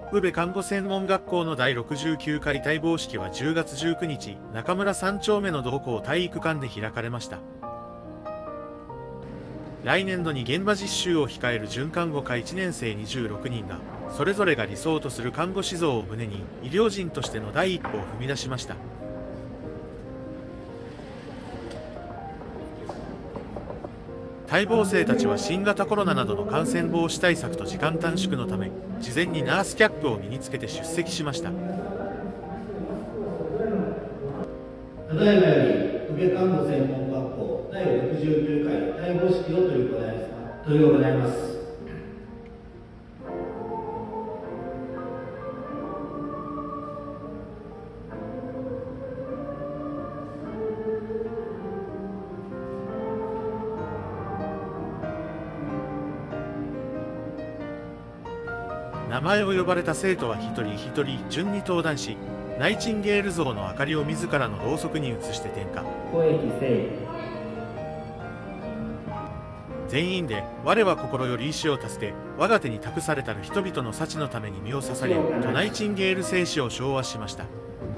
宇部看護専門学校の第69回待望式は10月19日、中村3丁目の同校体育館で開かれました。来年度に現場実習を控える准看護科1年生26人が、それぞれが理想とする看護師像を胸に、医療人としての第一歩を踏み出しました。待望生たちは新型コロナなどの感染防止対策と時間短縮のため、事前にナースキャップを身につけて出席しました。 ただいまより宇部看護専門学校第69回待望式を執り行います。 名前を呼ばれた生徒は一人一人順に登壇し、ナイチンゲール像の明かりを自らのろうそくに移して点火。全員で「我は心より意志を助け、我が手に託されたる人々の幸のために身を捧げよ」とナイチンゲール聖詩を唱和しました。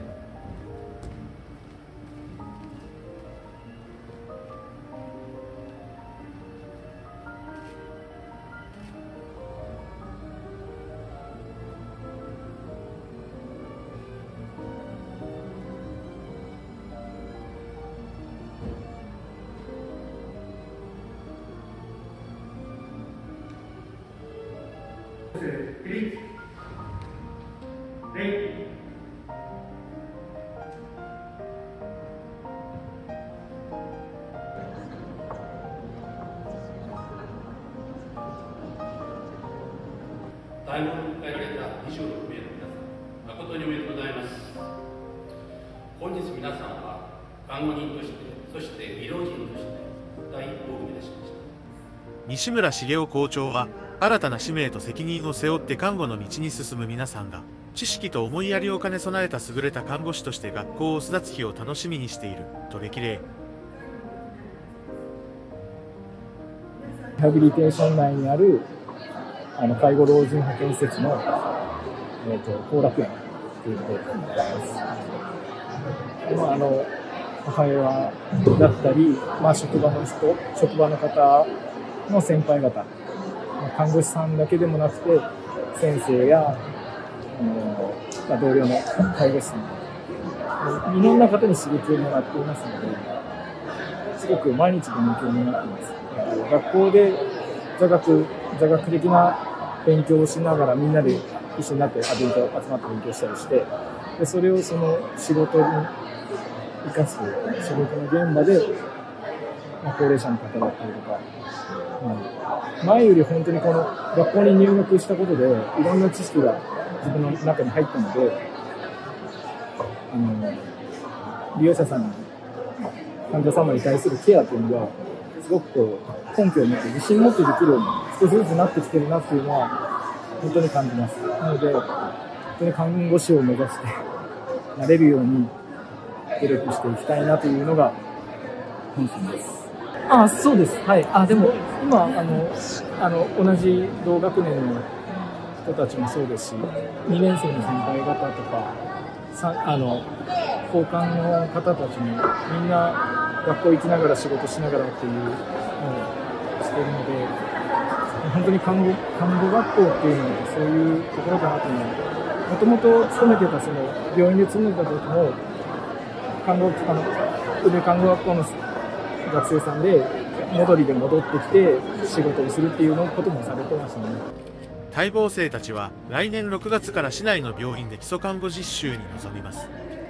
大門に迎えられた26名の皆さん、誠におめでとうございます。本日皆さんは看護人として、そして医療人として第一歩を踏み出しました。 西村茂雄校長は、新たな使命と責任を背負って看護の道に進む皆さんが、知識と思いやりを兼ね備えた優れた看護師として学校を巣立つ日を楽しみにしていると激励。 リハビリテーション内にある介護老人保健施設の後楽園というところでございます。母親だったり、職場の人、職場の方の先輩方、看護師さんだけでもなくて、先生や同僚の介護士さん、いろんな方に刺激をもらっていますので、すごく毎日勉強になっています。学校で座学的な勉強をしながらみんなで一緒になって集まって勉強したりして、でそれをその仕事に生かす仕事の現場で、高齢者の方だったりとか、前より本当にこの学校に入学したことでいろんな知識が自分の中に入ったので、利用者さんに患者様に対するケアというのがすごく根拠を持って自信を持ってできるように少しずつなってきてるなっていうのは本当に感じます。なので本当に看護師を目指してなれるように努力していきたいなというのが本心です。そうです。はい。でも今同じ同学年の人たちもそうですし、2年生の先輩方とか交換の方たちもみんな学校行きながら仕事しながらっていうのをしているので、本当に看護学校っていうのはそういうところかなと思う。もともと勤めてた病院で勤めてた時も宇部看護学校の学生さんで戻ってきて仕事をするっていうこともされてましたね。 待望生たちは来年6月から市内の病院で基礎看護実習に臨みます。